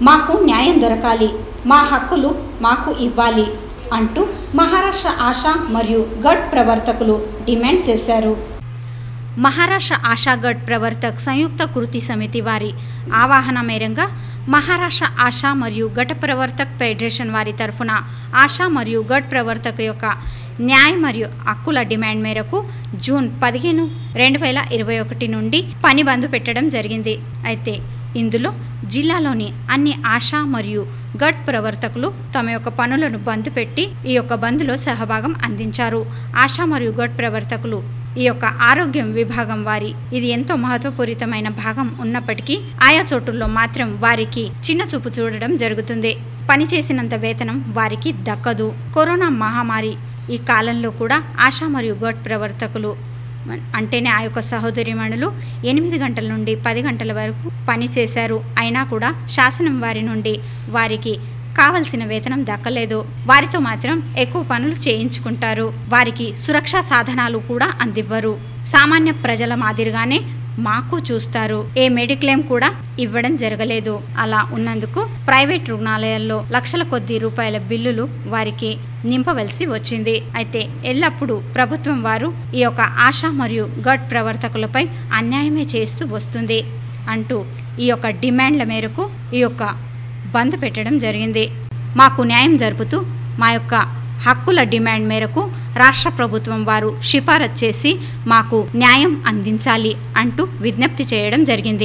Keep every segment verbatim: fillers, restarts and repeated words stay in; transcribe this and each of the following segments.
మాకు న్యాయం దొరకాలి, మా హక్కులు మాకు ఇవ్వాలి అంటూ మహారాష్ట్ర ఆశా మరియు గఢ్ ప్రవర్తకులు డిమాండ్ చేశారు. మహారాష్ట్ర ఆశా గఢ్ ప్రవర్తక్ సంయుక్త కృతి సమితి వారి ఆవాహన మేరంగా మహారాష్ట్ర ఆశా మరియు గఢ్ ప్రవర్తక్ ఫెడరేషన్ వారి తరఫున ఆశా మరియు గఢ్ ప్రవర్తక యొక్క న్యాయ మరియు హక్కుల డిమాండ్ మేరకు జూన్ పదిహేను రెండు వేల ఇరవై ఒకటి నుండి పని బంద్ పెట్టడం జరిగింది. అయితే ఇందులో జిల్లాలోని అన్ని ఆశా మరియు గఢ్ ప్రవర్తకులు తమ యొక్క పనులను బంద్ పెట్టి ఈ యొక్క బంద్లో సహభాగం అందించారు. ఆశా మరియు గఢ్ ప్రవర్తకులు ఈ యొక్క ఆరోగ్యం విభాగం వారి ఇది ఎంతో మహత్వపూరితమైన భాగం ఉన్నప్పటికీ ఆయా చోటుల్లో మాత్రం వారికి చిన్న చూపు చూడడం జరుగుతుంది. పనిచేసినంత వేతనం వారికి దక్కదు. కరోనా మహమ్మారి ఈ కాలంలో కూడా ఆశా మరియు గఢ్ ప్రవర్తకులు అంటేనే ఆ యొక్క సహోదరిమణులు ఎనిమిది గంటల నుండి పది గంటల వరకు పని చేశారు. అయినా కూడా శాసనం వారి నుండి వారికి కావలసిన వేతనం దక్కలేదు. వారితో మాత్రం ఎక్కువ పనులు చేయించుకుంటారు. వారికి సురక్షా సాధనాలు కూడా అందివ్వరు. సామాన్య ప్రజల మాదిరిగానే మాకు చూస్తారు. ఏ మెడిక్లెయిమ్ కూడా ఇవ్వడం జరగలేదు. అలా ఉన్నందుకు ప్రైవేట్ రుగ్ణాలయాల్లో లక్షల కొద్ది రూపాయల బిల్లులు వారికి నింపవలసి వచ్చింది. అయితే ఎల్లప్పుడూ ప్రభుత్వం వారు ఈ యొక్క ఆశా మరియు గఢ్ ప్రవర్తకులపై అన్యాయమే చేస్తూ వస్తుంది అంటూ ఈ యొక్క డిమాండ్ల మేరకు ఈ యొక్క బంద్ పెట్టడం జరిగింది. మాకు న్యాయం జరుపుతూ మా యొక్క హక్కుల డిమాండ్ మేరకు రాష్ట్ర ప్రభుత్వం వారు సిఫారసు చేసి మాకు న్యాయం అందించాలి అంటూ విజ్ఞప్తి చేయడం జరిగింది.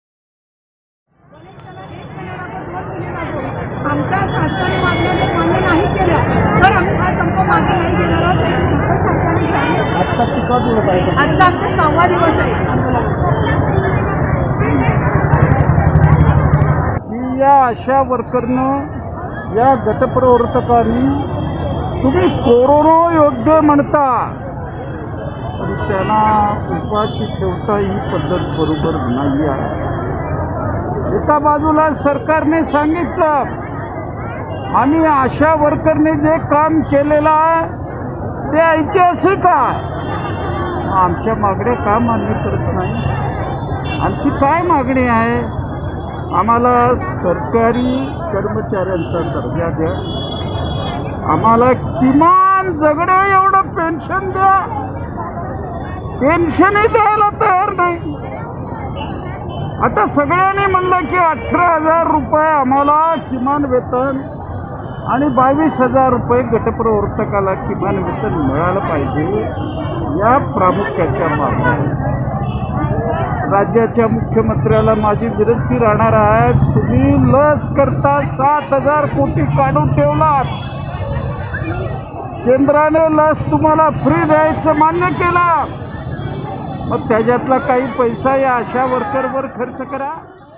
या आशा वर्करनं या गटप्रवर्तकांनी तुम्ही कोरोना योद्धा म्हणता पण त्यांना उपाशी ठेवता ही पद्धत बरोबर नाही आहे. एका बाजूला सरकारने सांगितलं आम्ही आशा वर्करने जे काम केलेलं आहे ते ऐतिहासिक आहे. आमच्या मागण्या का मान्य करत नाही? आमची काय मागणी आहे? आम्हाला सरकारी कर्मचाऱ्यांचा दर्जा द्या, आम्हाला किमान जगण्या एवढं पेन्शन द्या. पेन्शनही द्यायला तयार नाही. आता सगळ्यांनी म्हणलं की अठरा हजार रुपये आम्हाला किमान वेतन आणि बावीस हजार रुपये गटप्रवर्तकाला किमान वेतन मिळालं पाहिजे. या प्रामुख्याच्या मागण्या राज्याच्या मुख्यमंत्र्याला माझी विनंती राहणार आहे. तुम्ही लस करता सात हजार कोटी काढून ठेवलात. केंद्राने लस तुम्हाला फ्री द्यायचं मान्य केलं. मग त्याच्यातला काही पैसा या आशा वर्करवर खर्च करा.